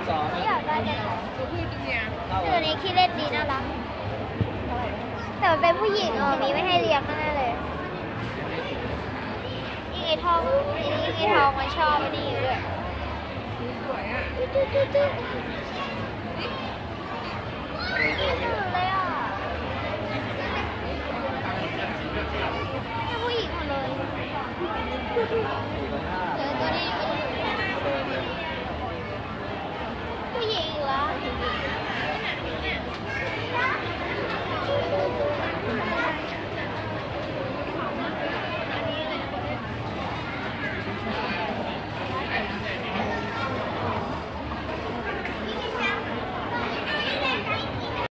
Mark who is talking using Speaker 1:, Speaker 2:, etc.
Speaker 1: ไม่อยากได้แต่ตัวนี้ขี้เล่นดีน่ารักแต่มันเป็นผู้หญิงมีไม่ให้เลี้ยงแน่เลยยิ่งไอ้ทองมันชอบนี่ด้วยสวยอ่ะเลยอ่ะเป็นผู้หญิงหมดเลย